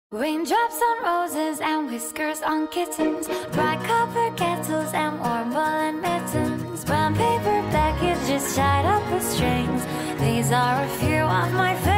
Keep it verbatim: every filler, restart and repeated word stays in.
Raindrops on roses and whiskers on kittens, bright copper kettles and warm woolen mittens, brown paper packages tied up with strings. These are a few of my favorites.